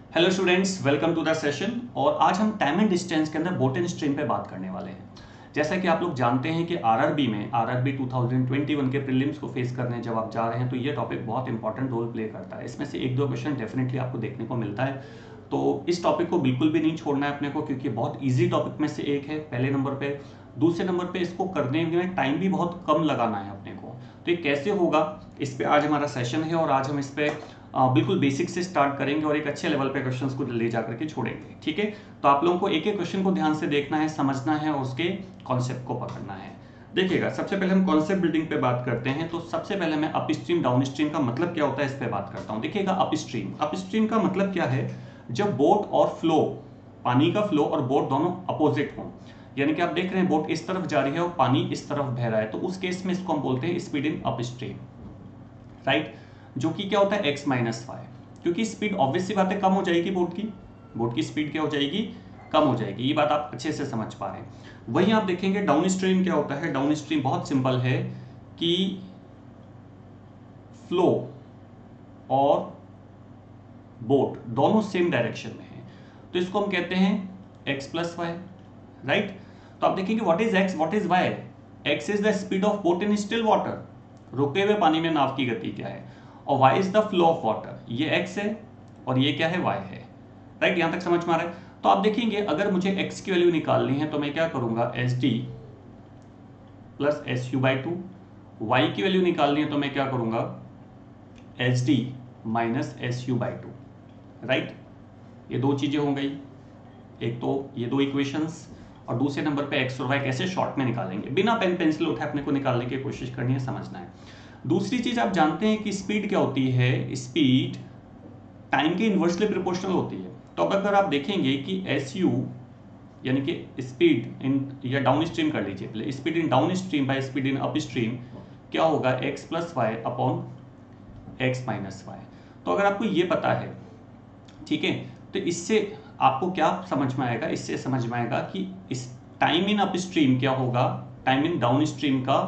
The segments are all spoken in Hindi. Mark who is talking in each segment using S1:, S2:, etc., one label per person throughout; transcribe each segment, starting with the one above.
S1: Hello students, welcome to the session. और आज हम टाइम एंड डिस्टेंस के अंदर बोट एंड स्ट्रीम पे बात करने वाले हैं। जैसा कि आप लोग जानते हैं कि आरआरबी 2021 के प्रीलिम्स को फेस करने जब आप जा रहे हैं तो ये टॉपिक बहुत इंपॉर्टेंट रोल प्ले करता है। इसमें से एक दो क्वेश्चन डेफिनेटली आपको देखने को मिलता है, तो इस टॉपिक को बिल्कुल भी नहीं छोड़ना है अपने को, क्योंकि बहुत ईजी टॉपिक में से एक है पहले नंबर पे। दूसरे नंबर पे इसको करने में टाइम भी बहुत कम लगाना है अपने को। तो ये कैसे होगा, इस पे आज हमारा सेशन है और आज हम इस पे बिल्कुल बेसिक से स्टार्ट करेंगे और एक अच्छे लेवल पे क्वेश्चंस को ले जाकर के छोड़ेंगे। ठीक है, तो आप लोगों को एक एक क्वेश्चन को ध्यान से देखना है, समझना है और उसके कॉन्सेप्ट को पकड़ना है। देखिएगा, सबसे पहले हम कॉन्सेप्ट बिल्डिंग पे बात करते हैं। तो सबसे पहले मैं अप स्ट्रीम डाउन स्ट्रीम का मतलब क्या होता है इस पे बात करता हूँ। देखिएगा, अप स्ट्रीम का मतलब क्या है, जब बोट और फ्लो, पानी का फ्लो और बोट दोनों अपोजिट हों, यानी कि आप देख रहे हैं बोट इस तरफ जा रही है और पानी इस तरफ बह रहा है, तो उस केस में इसको हम बोलते हैं speed in upstream, right. जो कि क्या होता है x माइनस वाई, क्योंकि स्पीड ऑब्वियस सी बात है कम हो जाएगी, बोट की स्पीड क्या हो जाएगी, कम हो जाएगी। ये बात आप अच्छे से समझ पा रहे हैं। वहीं आप देखेंगे डाउन स्ट्रीम क्या होता है। डाउन स्ट्रीम बहुत सिंपल है कि फ्लो और बोट दोनों सेम डायरेक्शन में है, तो इसको हम कहते हैं x प्लस वाई, राइट। तो आप देखेंगे what is x, what is y। x is the speed of boat in still water, रुके हुए पानी में नाव की गति क्या है, और y is the flow of water, ये x है और ये क्या है, y है, राइट। यहां तक समझ में आ रहा है। तो आप देखेंगे अगर मुझे x की वैल्यू निकालनी है तो मैं क्या करूंगा, S D plus S U by two. Y की वैल्यू निकालनी है तो मैं क्या करूंगा, S D minus S U by two, right. ये दो चीजें हो गई, एक तो ये दो इक्वेशंस, और दूसरे नंबर पे एक्स और वाई कैसे शॉर्ट में निकालेंगे, बिना पेन पेंसिल उठाए अपने को निकालने की कोशिश करनी है, समझना है। दूसरी चीज आप जानते हैं कि स्पीड क्या होती है, स्पीड टाइम के इन्वर्सली प्रोपोर्शनल होती है। तो अब अगर आप देखेंगे कि एस यू यानी कि स्पीड इन, या डाउन स्ट्रीम कर लीजिए पहले, speed in downstream by speed in upstream क्या होगा, x plus y upon x minus y. तो अगर आपको ये पता है, ठीक है, तो इससे आपको क्या समझ में आएगा, इससे समझ में आएगा कि इस टाइम इन अप स्ट्रीम क्या होगा, टाइम इन डाउन स्ट्रीम का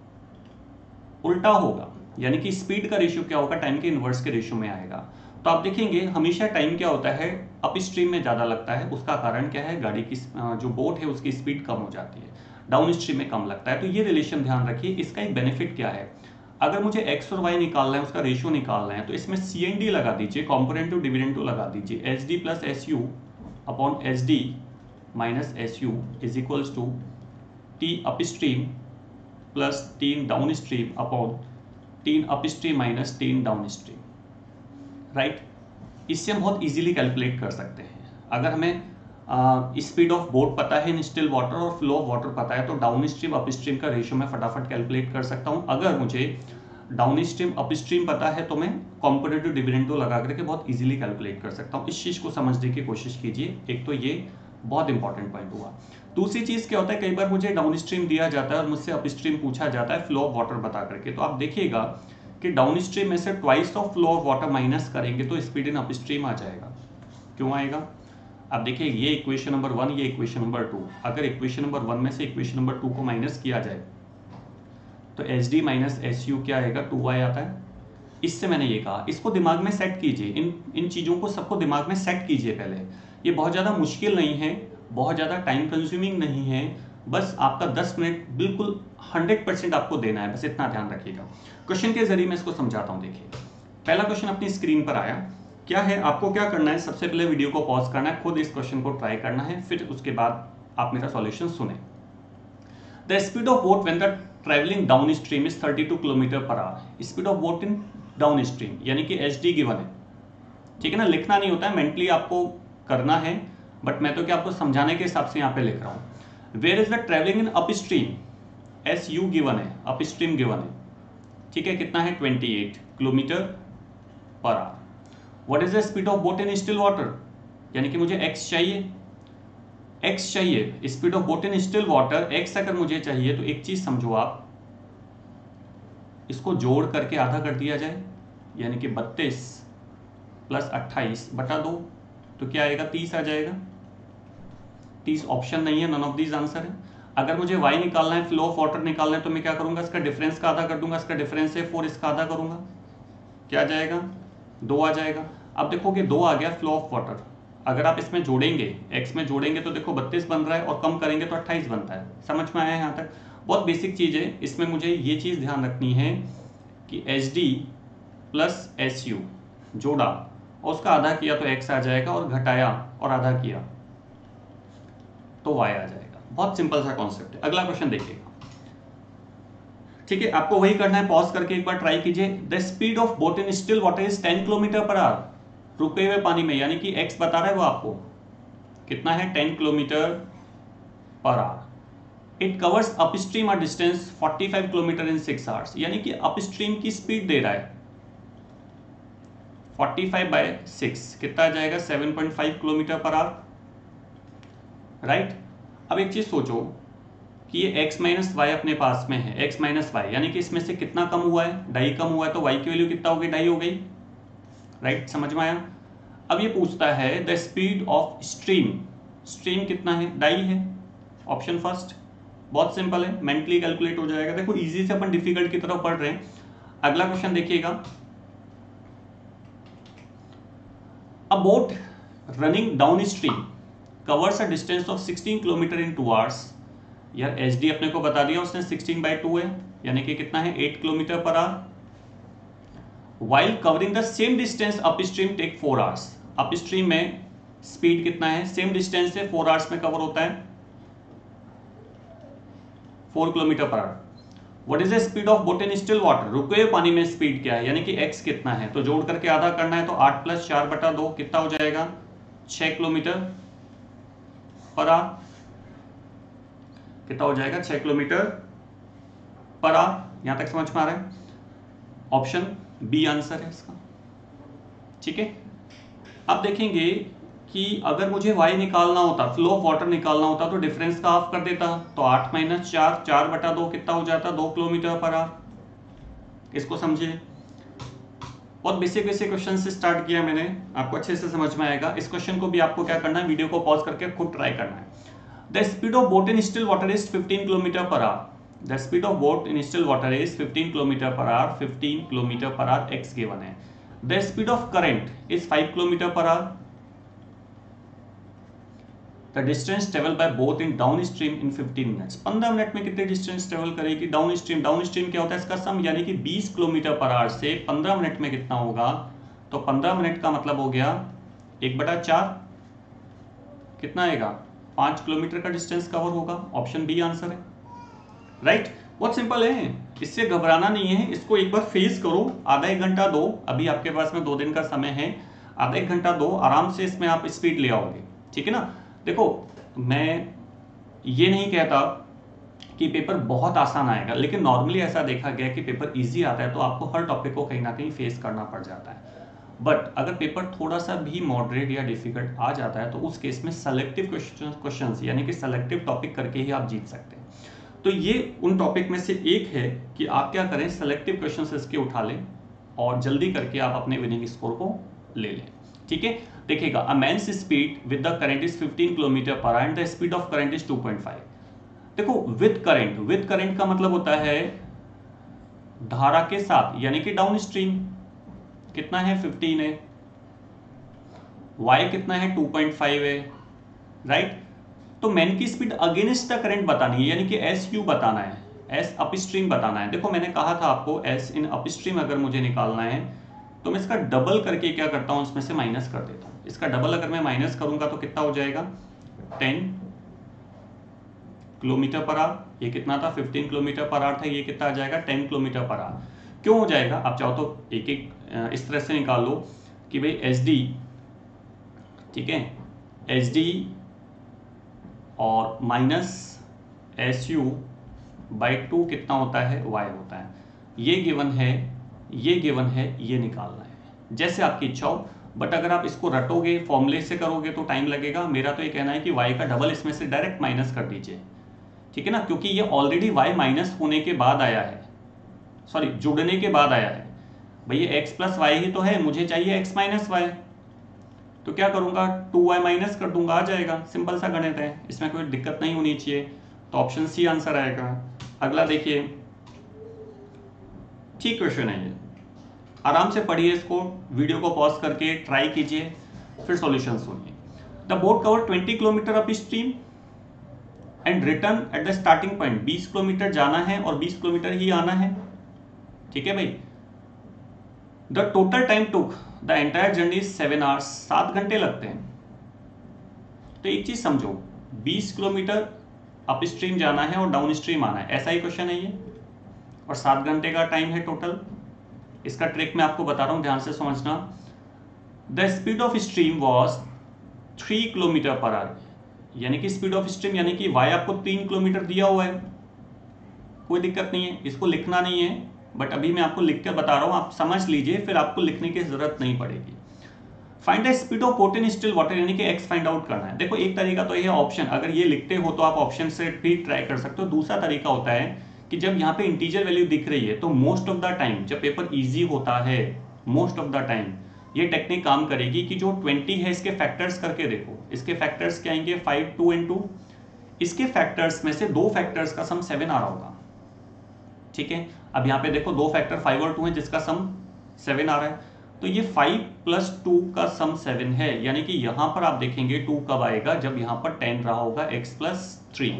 S1: उल्टा होगा, यानी कि स्पीड का रेशियो क्या होगा, टाइम के इनवर्स के रेशियो में आएगा। तो आप देखेंगे हमेशा टाइम क्या होता है, अप स्ट्रीम में ज्यादा लगता है। उसका कारण क्या है, गाड़ी की जो बोट है उसकी स्पीड कम हो जाती है, डाउन स्ट्रीम में कम लगता है। तो ये रिलेशन ध्यान रखिए। इसका एक बेनिफिट क्या है, अगर मुझे एक्स और वाई निकालना है, उसका रेशियो निकालना है, तो इसमें सी एन डी लगा दीजिए, कॉम्पोनेंट डिविडेंड टू लगा दीजिए, H D plus S U upon H D minus S U is equals to T upstream plus teen downstream upon teen upstream minus teen downstream, right. इससे हम बहुत इजीली कैलकुलेट कर सकते हैं। अगर हमें स्पीड ऑफ बोट पता है इन स्टिल वाटर और फ्लो ऑफ वाटर पता है, तो डाउन स्ट्रीम अप स्ट्रीम का रेशियो मैं फटाफट कैलकुलेट कर सकता हूं। अगर मुझे डाउन स्ट्रीम अप स्ट्रीम पता है तो मैं कॉम्परेटिव डिविडेंड लगा करके बहुत इजीली कैलकुलेट कर सकता हूं। इस चीज को समझने की कोशिश कीजिए। एक तो ये बहुत इंपॉर्टेंट पॉइंट हुआ। दूसरी चीज क्या होता है, कई बार मुझे डाउन स्ट्रीम दिया जाता है और मुझसे अप स्ट्रीम पूछा जाता है फ्लो ऑफ वाटर बता करके, तो आप देखिएगा कि डाउन स्ट्रीम में से twice of flow of water minus करेंगे तो स्पीड इन अप स्ट्रीम आ जाएगा। क्यों आएगा, अब देखिए ये इक्वेशन नंबर 1, ये इक्वेशन नंबर 2, अगर इक्वेशन नंबर 1 में से इक्वेशन नंबर 2 को माइनस किया जाए तो H D minus S U क्या आएगा, 2y आता है। इससे मैंने ये कहा, इसको दिमाग में सेट कीजिए, इन चीज़ों को सबको दिमाग में सेट कीजिए पहले। ये बहुत ज़्यादा मुश्किल नहीं है, बहुत ज़्यादा टाइम कंज्यूमिंग नहीं है, बस आपका 10 मिनट बिल्कुल 100% आपको देना है, बस इतना ध्यान रखिएगा। क्वेश्चन के जरिए मैं इसको समझाता हूँ। देखिए पहला क्वेश्चन अपनी स्क्रीन पर आया, क्या है, आपको क्या करना है, सबसे पहले वीडियो को पॉज करना है, खुद इस क्वेश्चन को ट्राई करना है, फिर उसके बाद आप मेरा सॉल्यूशन सुने। The speed of boat when the travelling downstream is 32 kilometre per hour. Speed of boat in downstream यानी कि एच डी गिवन है, ठीक है ना, लिखना नहीं होता है, मेंटली आपको करना है, बट मैं तो क्या आपको समझाने के हिसाब से यहाँ पे लिख रहा हूँ। Where is the travelling in upstream, S U given है, अप स्ट्रीम गिवन है, ठीक है, कितना है 28 kilometre per hour. What is the speed of boat in still water, यानी कि मुझे x चाहिए, x चाहिए, speed of boat in still water x अगर मुझे चाहिए तो एक चीज समझो आप, इसको जोड़ करके आधा कर दिया जाए, यानी कि 32 प्लस 28 बटा 2, तो क्या आएगा, 30 आ जाएगा। 30 ऑप्शन नहीं है, नन ऑफ दीज आंसर है। अगर मुझे y निकालना है, फ्लो ऑफ वाटर निकालना है, तो मैं क्या करूंगा, इसका डिफरेंस का आधा कर दूंगा, इसका डिफरेंस है 4, इसका आधा करूंगा, क्या आ जाएगा, 2 आ जाएगा। अब देखोगे 2 आ गया फ्लो ऑफ वाटर, अगर आप इसमें जोड़ेंगे x में जोड़ेंगे तो देखो 32 बन रहा है और कम करेंगे तो 28 बनता है। समझ में आया यहाँ तक? बहुत बेसिक चीज़ है। इसमें मुझे ये चीज़ ध्यान रखनी है कि HD प्लस SU जोड़ा और उसका आधा किया तो x आ जाएगा, और घटाया और आधा किया तो y आ जाएगा। बहुत सिंपल सा कॉन्सेप्ट है। अगला क्वेश्चन देखिएगा, ठीक है, आपको वही करना है, पॉज करके एक बार ट्राई कीजिए। The speed of boat in still water is 10 kilometre per hour, रुके हुए पानी में, यानी कि x बता रहा है वो आपको कितना है, 10 kilometre per hour. It covers upstream a distance 45 kilometre in 6 hours, यानी कि अपस्ट्रीम की स्पीड दे रहा है 45/6 कितना आ जाएगा, 7.5 किलोमीटर पर आवर, राइट। अब एक चीज सोचो कि ये x माइनस वाई अपने पास में है, x माइनस वाई, यानी कि इसमें से कितना कम हुआ है, ढाई कम हुआ है, तो y की वैल्यू कितना हो गई, ढाई हो गई, राइट। समझ में आया? अब ये पूछता है the speed of stream, stream कितना है, ढाई है, ऑप्शन फर्स्ट। बहुत सिंपल है, मेंटली कैलकुलेट हो जाएगा। देखो इजी से अपन डिफिकल्ट की तरफ बढ़ रहे हैं। अगला क्वेश्चन देखिएगा, a boat running downstream covers a distance of 16 kilometre in 2 hours. यार HD अपने को बता दिया उसने, 16/2 है, यानी कि कितना है, 8 kilometre per hour. While covering the same distance upstream take 4 hours. Upstream में स्पीड कितना है, सेम डिस्टेंस से 4 आवर्स में कवर होता है, 4 kilometre per hour. What is the speed of boat in still water, रुके हुए पानी में स्पीड क्या है, यानी कि x कितना है, तो जोड़ करके आधा करना है, तो 8 + 4/2 कितना हो जाएगा, 6 किलोमीटर पर आवर। कितना हो जाएगा, 6 किलोमीटर पर आवर। यहां तक समझ में आ रहा है? ऑप्शन बी आंसर है इसका, ठीक है। अब देखेंगे कि अगर मुझे y निकालना होता, फ्लो ऑफ वाटर निकालना होता, तो डिफरेंस का हाफ कर देता, तो 8 - 4 4/2 कितना हो जाता, 2 किलोमीटर पर आवर। इसको समझिए, बहुत बेसिक बेसिक क्वेश्चन से स्टार्ट किया मैंने, आपको अच्छे से समझ में आएगा। इस क्वेश्चन को भी आपको क्या करना है, वीडियो को पॉज करके खुद ट्राई करना है। The speed of boat in still water is 15 kilometre per hour. The speed of boat in still water is 15 kilometre per hour, 15 kilometre per hour x given है। The speed of current is 5 kilometre per hour. The distance travel by boat in downstream in 15 minutes. 15 minute में कितने डिस्टेंस ट्रेवल करेगी डाउन स्ट्रीम। डाउन स्ट्रीम क्या होता है, इसका सम, यानी कि 20 किलोमीटर पर आवर से 15 मिनट में कितना होगा, तो 15 मिनट का मतलब हो गया 1/4, कितना आएगा, 5 किलोमीटर का डिस्टेंस कवर होगा। ऑप्शन बी आंसर है, राइट। बहुत सिंपल है, इससे घबराना नहीं है, इसको एक बार फेस करो, आधा 1 घंटा दो, अभी आपके पास में 2 दिन का समय है, आधा 1 घंटा दो, आराम से इसमें आप स्पीड ले आओगे, ठीक है ना। देखो मैं ये नहीं कहता कि पेपर बहुत आसान आएगा, लेकिन नॉर्मली ऐसा देखा गया कि पेपर इजी आता है तो आपको हर टॉपिक को कहीं ना कहीं फेस करना पड़ जाता है। बट अगर पेपर थोड़ा सा भी मॉडरेट या डिफिकल्ट आ जाता है तो उस केस में सेलेक्टिव क्वेश्चंस यानी कि सेलेक्टिव टॉपिक करके ही आप जीत सकते हैं। तो ये उन टॉपिक में से एक है कि आप क्या करें, सेलेक्टिव क्वेश्चंस इसके उठा लें और जल्दी करके आप अपने विनिंग स्कोर को ले लें, ठीक है। देखिएगा, a man's speed with the current is 15 kilometre per hour and the speed of current is 2.5। देखो विद करंट का मतलब होता है धारा के साथ, यानी कि डाउन स्ट्रीम कितना है, 15 है, y कितना है, 2.5 है, राइट। तो मैन की स्पीड अगेंस्ट द करंट बतानी है, यानी कि SU बताना है, S अपस्ट्रीम बताना है। देखो मैंने कहा था आपको S इन अपस्ट्रीम अगर मुझे निकालना है तो मैं इसका डबल करके क्या करता हूं, इसमें से माइनस कर देता हूं। इसका डबल अगर मैं माइनस करूंगा तो कितना हो जाएगा, 10 किलोमीटर पर आवर। ये कितना था, 15 किलोमीटर पर आवर था, ये कितना आ जाएगा, 10 किलोमीटर पर आवर। क्यों हो जाएगा, आप चाहो तो एक एक इस तरह से निकाल लो कि भाई SD, ठीक है, SD और माइनस SU/2 कितना होता है, y होता है। ये गिवन है, ये गिवन है, ये निकालना है, जैसे आपकी इच्छा हो। बट अगर आप इसको रटोगे, फॉर्मूले से करोगे तो टाइम लगेगा। मेरा तो ये कहना है कि y का डबल इसमें से डायरेक्ट माइनस कर दीजिए, ठीक है ना, क्योंकि ये ऑलरेडी y माइनस होने के बाद आया है, सॉरी जुड़ने के बाद आया है। भैया x + y ही तो है, मुझे चाहिए x - y, तो क्या करूंगा, 2y माइनस कर दूंगा, आ जाएगा। सिंपल सा गणित है, इसमें कोई दिक्कत नहीं होनी चाहिए, तो ऑप्शन सी आंसर आएगा। अगला देखिए, ठीक क्वेश्चन है ये, आराम से पढ़िए इसको, वीडियो को पॉज करके ट्राई कीजिए, फिर सॉल्यूशन सुनिए। The boat cover 20 kilometre upstream and return at the starting point, 20 kilometre जाना है और 20 किलोमीटर ही आना है, ठीक है भाई। The total time took the entire journey is 7 hours, 7 घंटे लगते हैं। तो एक चीज समझो, 20 किलोमीटर अप स्ट्रीम जाना है और डाउन स्ट्रीम आना है, ऐसा ही क्वेश्चन है ये, और 7 घंटे का टाइम है टोटल। इसका ट्रिक मैं आपको बता रहा हूं, ध्यान से समझना। The speed of stream was 3 kilometre per hour, यानी कि स्पीड ऑफ स्ट्रीम यानी कि वाई आपको 3 किलोमीटर दिया हुआ है, कोई दिक्कत नहीं है, इसको लिखना नहीं है, बट अभी मैं आपको लिख कर बता रहा हूं, आप समझ लीजिए, फिर आपको लिखने की जरूरत नहीं पड़ेगी। Find the speed of boat in still water, यानी कि एक्स फाइंड आउट करना है। देखो एक तरीका तो ये ऑप्शन, अगर ये लिखते हो तो आप ऑप्शन से भी ट्राई कर सकते हो। दूसरा तरीका होता है कि जब यहाँ पे इंटीजर वैल्यू दिख रही है तो मोस्ट ऑफ द टाइम जब पेपर इजी होता है, मोस्ट ऑफ द टाइम ये टेक्निक काम करेगी कि जो 20 है इसके फैक्टर्स करके देखो, इसके फैक्टर्स क्या आएंगे 5, 2 and 2, इसके फैक्टर्स में से 2 फैक्टर्स का सम 7 आ रहा होगा, ठीक है। अब यहाँ पे देखो 2 फैक्टर 5 और 2 है जिसका सम 7 आ रहा है, तो ये 5 + 2 का सम 7 है, यानी कि यहां पर आप देखेंगे 2 कब आएगा, जब यहां पर 10 रहा होगा, x + 3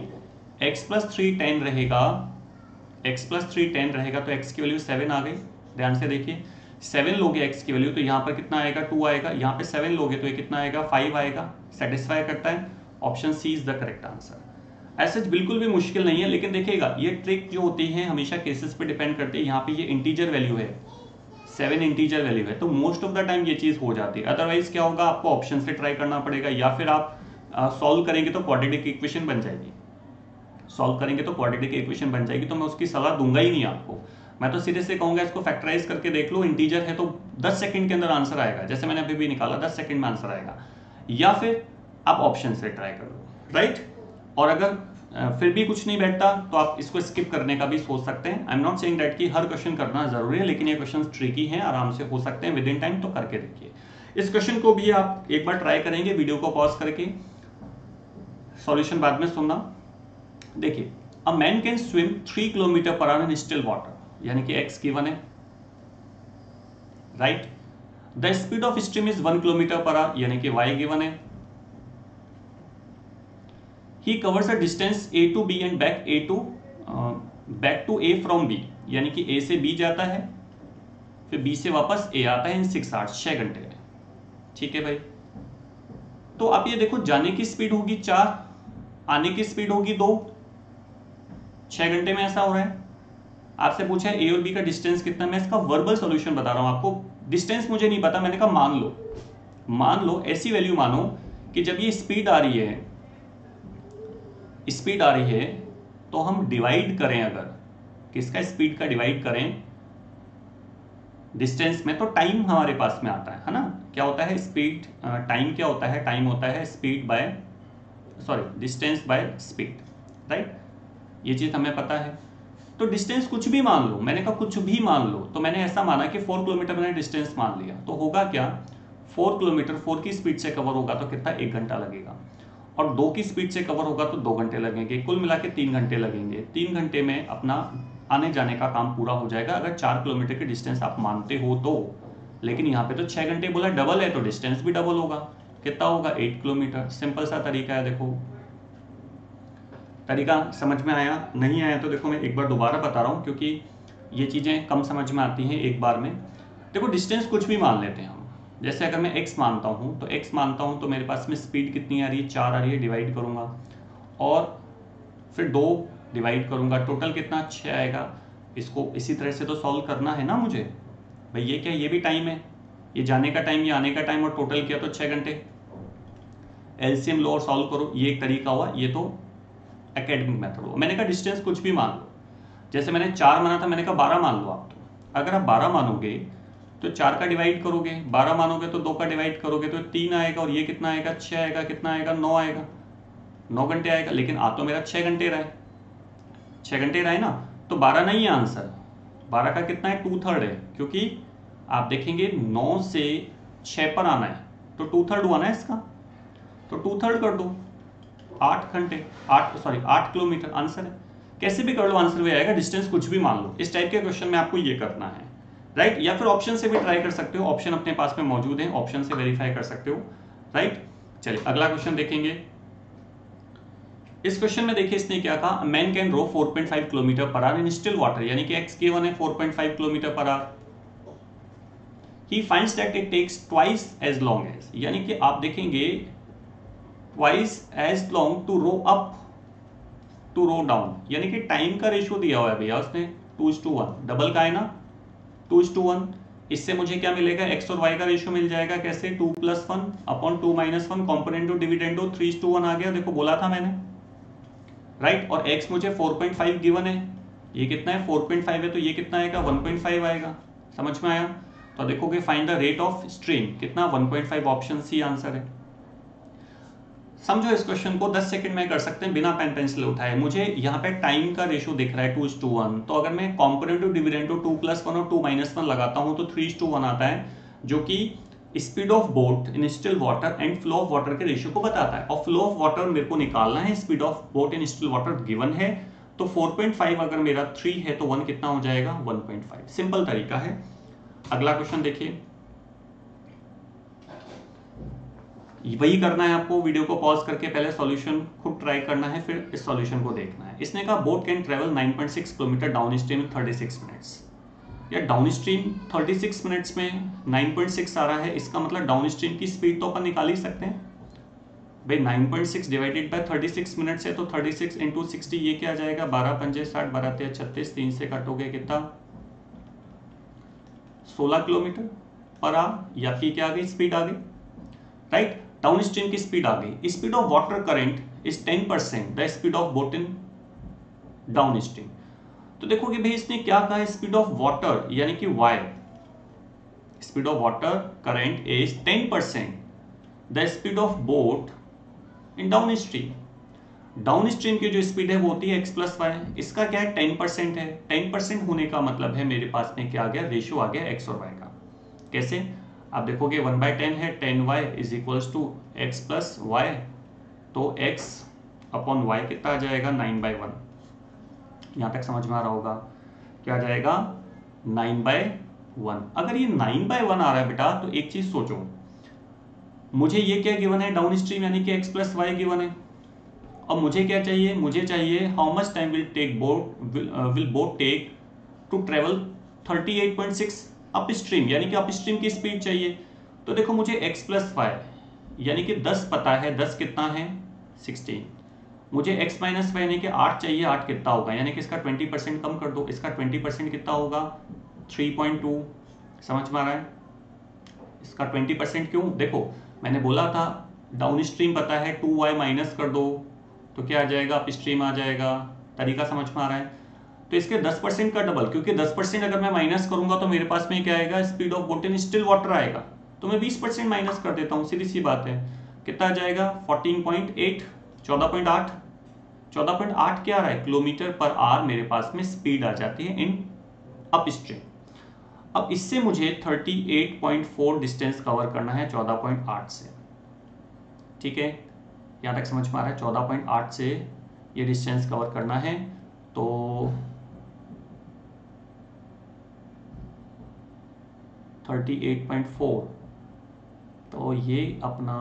S1: 10 रहेगा, x + 3 10 रहेगा, तो x की वैल्यू 7 आ गई। ध्यान से देखिए, 7 लोगे x की वैल्यू तो यहाँ पर कितना आएगा 2 आएगा, यहाँ पे 7 लोगे तो ये कितना आएगा 5 आएगा, सेटिस्फाई करता है। Option C is the correct answer. ऐसा बिल्कुल भी मुश्किल नहीं है, लेकिन देखिएगा ये ट्रिक जो होती है हमेशा केसेस पे डिपेंड करती है। यहाँ पे ये इंटीजर वैल्यू है, 7 इंटीजर वैल्यू है, तो मोस्ट ऑफ द टाइम ये चीज हो जाती है। अदरवाइज क्या होगा, आपको ऑप्शन से ट्राई करना पड़ेगा, या फिर आप सॉल्व करेंगे तो क्वाड्रेटिक इक्वेशन बन जाएगी, सॉल्व करेंगे तो क्वाड्रेटिक इक्वेशन बन जाएगी, तो मैं उसकी सलाह दूंगा ही नहीं आपको। मैं तो सीधे से कहूंगा इसको फैक्टराइज करके देख लो, इंटीजर है तो 10 सेकंड के अंदर आंसर आएगा, जैसे मैंने अभी भी निकाला 10 सेकंड में आंसर आएगा, या फिर आप ऑप्शन से ट्राई कर लो, राइट। और अगर फिर भी कुछ नहीं बैठता तो आप इसको स्किप करने का भी सोच सकते हैं। I am not saying that कि हर क्वेश्चन करना जरूरी है, लेकिन ये क्वेश्चन ट्रिकी हैं, आराम से हो सकते हैं विद इन टाइम, तो करके देखिए। इस क्वेश्चन को भी आप एक बार ट्राई करेंगे, वीडियो को पॉज करके, सॉल्यूशन बाद में सुनना। देखिए, a man can swim 3 kilometre per hour in still water, यानी कि x गिवन है, right. The speed of stream is 1 kilometre per hour, यानी कि y गिवन है। He covers a distance A to B and back to A from B, यानी कि A से B जाता है, फिर B से वापस A आता है इन 6 आवर्स, 6 घंटे में, ठीक है भाई। तो आप ये देखो, जाने की स्पीड होगी 4, आने की स्पीड होगी 2, 6 घंटे में ऐसा हो रहा है। आपसे पूछा है A और B का डिस्टेंस कितना, मैं इसका वर्बल सॉल्यूशन बता रहा हूं आपको। डिस्टेंस मुझे नहीं पता, मैंने कहा मान लो ऐसी वैल्यू मानो कि जब ये स्पीड आ रही है तो हम डिवाइड करें, अगर किसका स्पीड का डिवाइड करें डिस्टेंस में, तो टाइम हमारे पास में आता है ना। क्या होता है स्पीड, टाइम क्या होता है, टाइम होता है डिस्टेंस बाय स्पीड, राइट। ये चीज हमें पता है। तो डिस्टेंस कुछ भी मान लो, मैंने कहा कुछ भी मान लो, तो मैंने ऐसा माना कि 4 किलोमीटर मैंने डिस्टेंस मान लिया, तो होगा क्या, 4 किलोमीटर 4 की स्पीड से कवर होगा तो कितना 1 घंटा लगेगा, और 2 की स्पीड से कवर होगा तो 2 घंटे लगेंगे, कुल मिला के 3 घंटे लगेंगे। 3 घंटे में अपना आने जाने का काम पूरा हो जाएगा, अगर 4 किलोमीटर की डिस्टेंस आप मानते हो तो। लेकिन यहाँ पे तो 6 घंटे बोला, डबल है तो डिस्टेंस भी डबल होगा, कितना होगा 8 किलोमीटर। सिंपल सा तरीका है। देखो तरीका समझ में आया, नहीं आया तो देखो मैं एक बार दोबारा बता रहा हूँ, क्योंकि ये चीज़ें कम समझ में आती हैं एक बार में। देखो डिस्टेंस कुछ भी मान लेते हैं हम, जैसे अगर मैं x मानता हूँ तो मेरे पास में स्पीड कितनी आ रही है 4 आ रही है, डिवाइड करूँगा और फिर 2 डिवाइड करूँगा, टोटल कितना 6 आएगा। इसको इसी तरह से तो सॉल्व करना है ना मुझे भाई। ये क्या, ये भी टाइम है, ये जाने का टाइम, ये आने का टाइम, और टोटल किया तो 6 घंटे। एलसीएम लो और सॉल्व करो, ये एक तरीका हुआ, ये तो एकेडमिक मेथड हुआ। मैंने कहा डिस्टेंस कुछ भी मान लो, जैसे मैंने 4 माना था, मैंने कहा 12 मान लो आप। तो अगर आप 12 मानोगे तो 4 का डिवाइड करोगे, 12 मानोगे तो 2 का डिवाइड करोगे तो 3 आएगा, और ये कितना आएगा 6 आएगा, कितना आएगा 9 आएगा, 9 घंटे आएगा। लेकिन आ तो मेरा 6 घंटे रहा है, 6 घंटे रहा है ना, तो 12 नहीं है आंसर, 12 का कितना है 2/3 है, क्योंकि आप देखेंगे 9 से 6 पर आना है तो 2/3 हुआ ना इसका, तो 2/3 कर दो, 8 घंटे, 8 किलोमीटर आंसर है। कैसे भी कर लो आंसर भी आएगा, डिस्टेंस कुछ भी मान लो। इस टाइप के क्वेश्चन में आपको ये करना है, राइट, या फिर ऑप्शन से भी ट्राई कर सकते हो, ऑप्शन अपने पास में मौजूद है, ऑप्शन से वेरीफाई कर सकते हो, राइट। चलिए अगला क्वेश्चन देखेंगे। इस क्वेश्चन में देखिए इसने क्या कहा, man can row 4.5 kilometre per hour in still water, यानी कि एक्स गिवन है 4.5 kilometre per hour. He finds that it takes twice as long as, यानी कि आप देखेंगे twice as long to row up to row down, यानी कि टाइम का रेशियो दिया हुआ है भैया उसने 2:1, डबल का है ना 2:1। इससे मुझे क्या मिलेगा, एक्स और वाई का रेशियो मिल जाएगा, कैसे 2+1 अपॉन 2-1, कॉम्पोनेंटो डिविडेंडो 3:1 आ गया, देखो बोला था मैंने, राइट। और x मुझे 4.5 गिवन है, ये कितना है 4.5 है, तो ये कितना आएगा 1.5 आएगा, समझ में आया। तो देखोगे find the rate of stream, कितना 1.5, ऑप्शन सी आंसर है। समझो इस क्वेश्चन को 10 सेकंड में कर सकते हैं बिना पेन पेंसिल उठाए। मुझे यहाँ पे टाइम का रेशियो दिख रहा है 2:1, तो अगर मैं कॉम्पोनेंटिव डिविडेंडो 2+1 और 2-1 लगाता हूँ तो 3:1 आता है, जो कि speed of boat in still water and flow of water के रेशियो को बताता है। और फ्लो ऑफ वाटर मेरे को निकालना है, speed of boat in still water given है, तो 4.5 अगर मेरा 3 है तो 1 कितना हो जाएगा 1.5। सिंपल तरीका है। अगला क्वेश्चन देखिए, वही करना है आपको, वीडियो को पॉज करके पहले सॉल्यूशन खुद ट्राई करना है, फिर इस सॉल्यूशन को देखना है। इसने कहा boat can travel 9.6 kilometre downstream in 36 minutes, या डाउन स्ट्रीम 36 मिनट्स में 9.6 आ रहा है, इसका मतलब डाउन स्ट्रीम की स्पीड तो अपन निकाल ही सकते हैं भाई। 9.6 डिवाइडेड बाय 36 मिनट्स है, तो 36 इंटू 60, ये क्या आ जाएगा 12×5 = 60, 12×3 = 36, 3 से काटोगे कितना 16 किलोमीटर पर आवर, या फिर क्या आ गई स्पीड आ गई, राइट। डाउन स्ट्रीम की स्पीड आ गई। Speed of water current is 10% the speed of boat in downstream. तो देखोगे भाई इसने क्या कहा है, स्पीड ऑफ वाटर यानी कि y, speed of water current is 10% the speed of boat in downstream. Downstream की जो स्पीड है वो होती है x+y, इसका क्या है 10% है। 10% होने का मतलब है मेरे पास में क्या आ गया, रेशियो आ गया x और y का। कैसे, आप देखोगे 1/10 है, 10y is equals to x+y, तो x अपॉन y कितना आ जाएगा 9/1। यहाँ तक समझ में आ रहा होगा, क्या आ जाएगा 9/1। अगर ये 9/1 आ रहा है बेटा, तो एक चीज सोचो, मुझे ये क्या गिवन है डाउन स्ट्रीम, यानी कि x+y गिवन है। और मुझे क्या चाहिए, मुझे चाहिए how much time will boat take to travel 38.6 upstream, यानी कि अप स्ट्रीम की स्पीड चाहिए। तो देखो मुझे x+y यानी कि 10 पता है, 10 कितना है 16, मुझे x-y यानी कि 8 चाहिए, 8 कितना होगा, यानी कि इसका 20% कम कर दो, इसका 20% कितना होगा 3.2, समझ में आ रहा है। इसका 20% क्यों, देखो मैंने बोला था डाउन स्ट्रीम पता है, 2y माइनस कर दो तो क्या आ जाएगा अप स्ट्रीम आ जाएगा, तरीका समझ में आ रहा है। तो इसके 10% का डबल, क्योंकि 10% अगर मैं माइनस करूंगा तो मेरे पास में क्या आएगा, speed of boat in still water आएगा, तो मैं 20% माइनस कर देता हूँ, सीधी सी बात है। कितना आ जाएगा 14.8, 14.8, 14.8 क्या आ रहा है किलोमीटर पर आवर मेरे पास में स्पीड आ जाती है इन अप स्ट्रीम। अब इससे मुझे 38.4 डिस्टेंस कवर करना है 14.8 से, ठीक है, यहाँ तक समझ में आ रहा है। 14.8 से ये डिस्टेंस कवर करना है, तो 38.4, तो ये अपना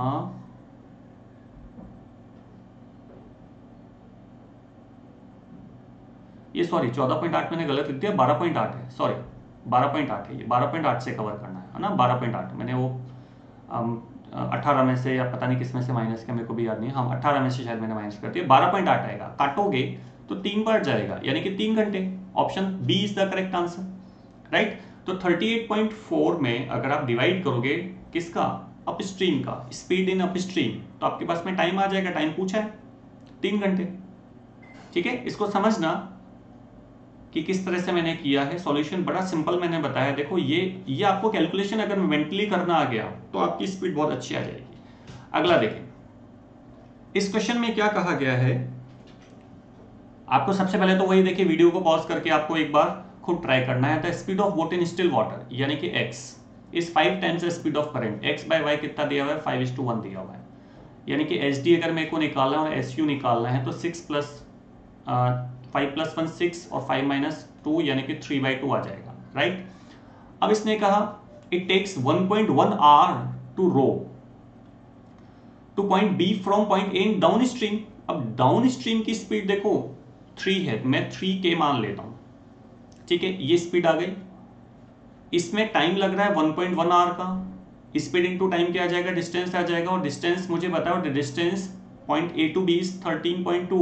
S1: ये सॉरी 14.8 मैंने गलत लिख दिया, 12.8 है, सॉरी 12.8 है, ये 12.8 से कवर करना है ना, 12.8 मैंने वो 18 में से या पता नहीं किस में से माइनस किया, मेरे को भी याद नहीं, हम 18 में से शायद मैंने माइनस कर दिया, 12.8 आएगा। काटोगे तो 3 बार जाएगा, यानी कि 3 घंटे। Option B is the correct answer, right. तो 38.4 में अगर आप डिवाइड करोगे किसका, अप स्ट्रीम का, स्पीड इन अप स्ट्रीम, तो आपके पास में टाइम आ जाएगा, टाइम पूछा है 3 घंटे, ठीक है। इसको समझना कि किस तरह से मैंने किया है, सॉल्यूशन बड़ा सिंपल मैंने बताया। देखो ये आपको कैलकुलेशन अगर मेंटली करना आ गया तो आपकी स्पीड बहुत अच्छी आ जाएगी। अगला देखें, इस क्वेश्चन में क्या कहा गया है, आपको सबसे पहले तो वही देखिए, वीडियो को पॉज करके आपको एक बार खुद ट्राई करना है। The speed of boat in still water यानी कि x is 5 times the speed of current, x/y कितना दिया हुआ है 5:1 दिया हुआ है, यानी कि SD अगर मेरे को निकालना है और SU निकालना है तो 5 + 1 6 और 5 - 2 यानी कि 3/2 आ जाएगा, राइट। अब इसने कहा it takes 1.1 hour to row to point B from point A downstream. अब डाउन स्ट्रीम की स्पीड देखो 3 है, मैं 3K मान लेता हूं, ठीक है, ये स्पीड आ गई। इसमें टाइम लग रहा है 1.1 आवर का, स्पीड इनटू टाइम क्या आ जाएगा, डिस्टेंस आ जाएगा, और डिस्टेंस मुझे बताओ, distance point A to B is 13.2,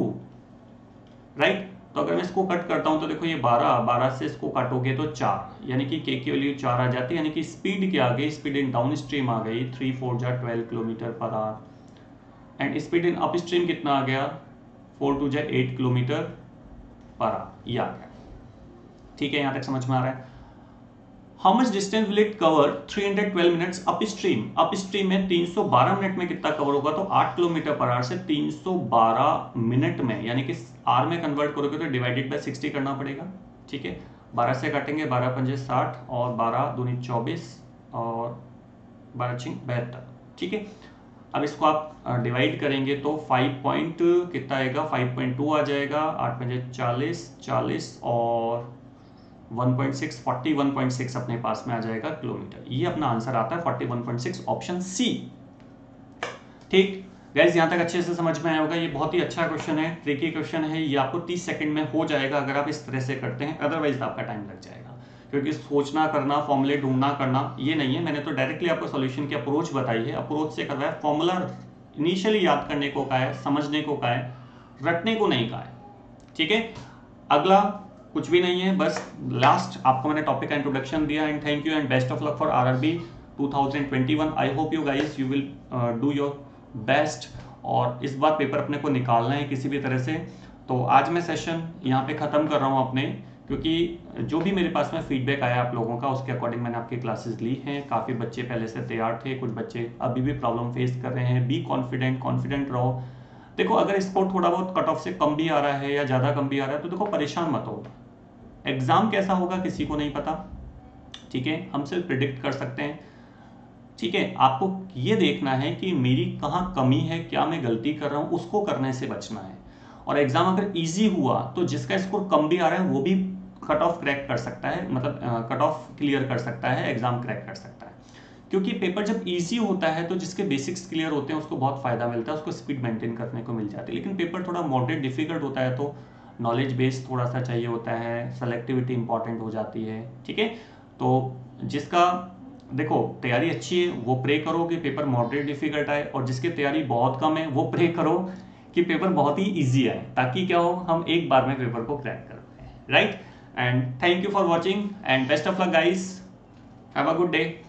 S1: right. तो अगर मैं इसको कट करता हूं तो देखो ये 12 से इसको काटोगे तो 4, यानी कि के वैल्यू 4 आ जाती है, यानी कि स्पीड क्या आ गई, स्पीड इन डाउन स्ट्रीम आ गई 3 4 जा 12 kilometre per hour, and speed in upstream कितना आ गया, 4 2 जा 8 किलोमीटर पर आवर, ये आ गया। ठीक है, यहां तक समझ में आ रहा है। How much distance will it cover 312 minutes upstream. Upstream में 312 मिनट में कितना कवर होगा, तो 8 किलोमीटर पर आवर से 312 मिनट में, यानी कि आर में कन्वर्ट करोगे तो डिवाइडेड बाय 60 करना पड़ेगा। ठीक है, 12 से काटेंगे, 12 पंजे 60 और 12 दूनी 24 और 12 छिंग 72। ठीक है, अब इसको आप डिवाइड करेंगे तो 5 पॉइंट कितना आएगा, 5.2 आ जाएगा, 8 पंजे 40 40 और 1.6 41.6 अपने पास में आ जाएगा किलोमीटर। ये अपना आंसर आता है 41.6, ऑप्शन सी। ठीक गाइस, यहां तक अच्छे से समझ में आया होगा। ये बहुत ही अच्छा क्वेश्चन है, ट्रिकी क्वेश्चन है, ये आपको 30 सेकंड में हो जाएगा अगर आप इस तरह से करते हैं, अदरवाइज आपका टाइम लग जाएगा, क्योंकि सोचना करना, फॉर्मूले ढूंढना करना ये नहीं है। मैंने तो डायरेक्टली आपको सॉल्यूशन की अप्रोच बताई है, अप्रोच से करवाया, फॉर्मूला इनिशियली याद करने को कहा है, समझने को कहा है, रटने को नहीं कहा है। ठीक है, अगला कुछ भी नहीं है, बस लास्ट आपको मैंने टॉपिक का इंट्रोडक्शन दिया, and thank you and best of luck for RRB 2021। I hope you guys you will do your best, और इस बार पेपर अपने को निकालना है किसी भी तरह से। तो आज मैं सेशन यहाँ पे ख़त्म कर रहा हूँ अपने, क्योंकि जो भी मेरे पास में फीडबैक आया आप लोगों का उसके अकॉर्डिंग मैंने आपकी क्लासेस ली हैं। काफ़ी बच्चे पहले से तैयार थे, कुछ बच्चे अभी भी प्रॉब्लम फेस कर रहे हैं। बी कॉन्फिडेंट रहो। देखो, अगर स्कोर थोड़ा बहुत कट ऑफ से कम भी आ रहा है या ज़्यादा कम भी आ रहा है तो देखो परेशान मत हो, एग्जाम कैसा होगा किसी को नहीं पता। ठीक है, हम सिर्फ प्रिडिक्ट कर सकते हैं। ठीक है, आपको ये देखना है कि मेरी कहाँ कमी है, क्या मैं गलती कर रहा हूँ, उसको करने से बचना है। और एग्जाम अगर इजी हुआ तो जिसका स्कोर कम भी आ रहा है वो भी कट ऑफ क्रैक कर सकता है, मतलब कट ऑफ क्लियर कर सकता है, एग्जाम क्रैक कर सकता है। क्योंकि पेपर जब इजी होता है तो जिसके बेसिक्स क्लियर होते हैं उसको बहुत फायदा मिलता है, उसको स्पीड मेंटेन करने को मिल जाती है। लेकिन पेपर थोड़ा मॉडरेट डिफिकल्ट होता है तो नॉलेज बेस थोड़ा सा चाहिए होता है, सेलेक्टिविटी इंपॉर्टेंट हो जाती है। ठीक है, तो जिसका देखो तैयारी अच्छी है वो प्रे करो कि पेपर मॉडरेट डिफिकल्ट आए, और जिसकी तैयारी बहुत कम है वो प्रे करो कि पेपर बहुत ही ईजी आए, ताकि क्या हो, हम एक बार में पेपर को क्रैक कर पाए। Right, and thank you for watching and best of luck guys, have a good day.